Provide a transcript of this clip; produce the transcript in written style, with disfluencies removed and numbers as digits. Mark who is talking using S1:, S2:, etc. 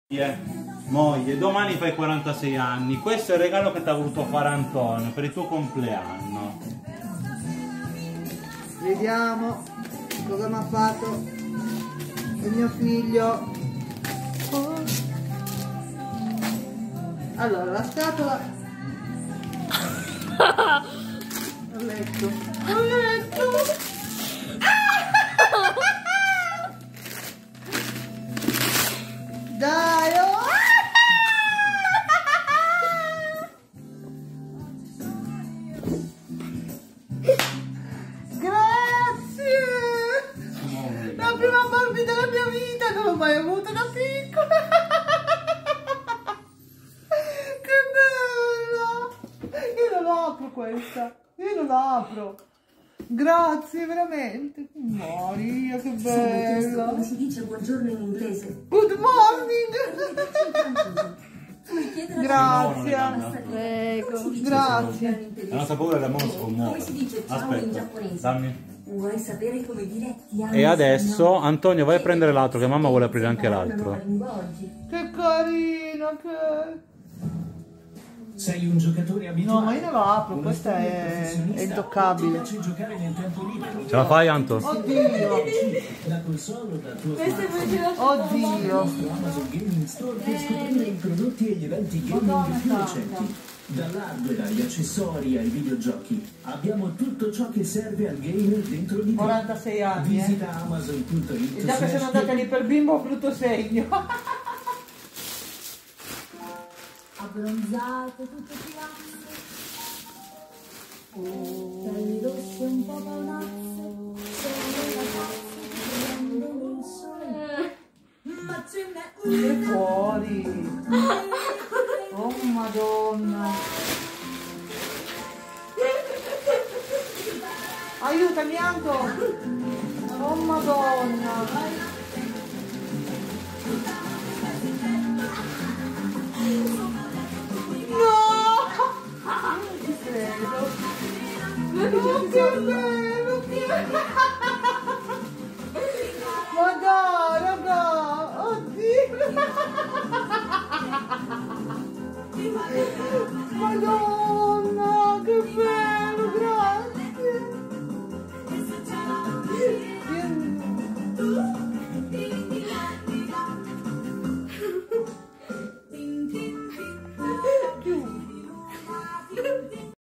S1: Moglie, domani fai 46 anni, questo è il regalo che ti ha voluto fare Antonio per il tuo compleanno.
S2: Vediamo cosa mi ha fatto il mio figlio. Allora, la scatola a letto. A letto. Dai, oh. Grazie! La prima Barbie della mia vita, non l'ho mai avuta da piccola! Che bella! Io non la apro questa! Io non la apro! Grazie, veramente! Maria, che bella!
S3: Come si dice buongiorno in inglese?
S2: Good morning! Grazie, prego, grazie.
S1: La nostra paura è la mano si
S3: Come
S1: commuove.
S3: si dice ciao in
S1: Aspetta,
S3: giapponese?
S1: dammi.
S3: Vuoi sapere come dire ti amo?
S1: E adesso Antonio vai a prendere l'altro, che mamma vuole aprire anche l'altro.
S2: Che carino, che...
S4: Sei un giocatore abituato.
S2: No, ma io non lo apro, questa è intoccabile.
S4: Ti piace giocare nel tempo libero?
S1: Ce la fai, Anto?
S2: Oddio!
S4: Da console o dal tuo smartphone?
S2: Oddio!
S4: Amazon Gaming Store per scoprire i prodotti e gli eventi gaming più recenti. Dall'hardware agli accessori ai videogiochi, abbiamo tutto ciò che serve al gamer dentro di te.
S2: 46 anni,
S4: Visita Amazon.it.
S2: E già che sono andata lì per bimbo ho brutto segno.
S5: Abbronzato, tutto fiamme, pelli rosse un po' paonazze, sono ragazze che prendono il sole, ma ce n'è
S2: Che
S5: una
S2: fuori! Oh madonna! Aiutami Anto! Oh madonna!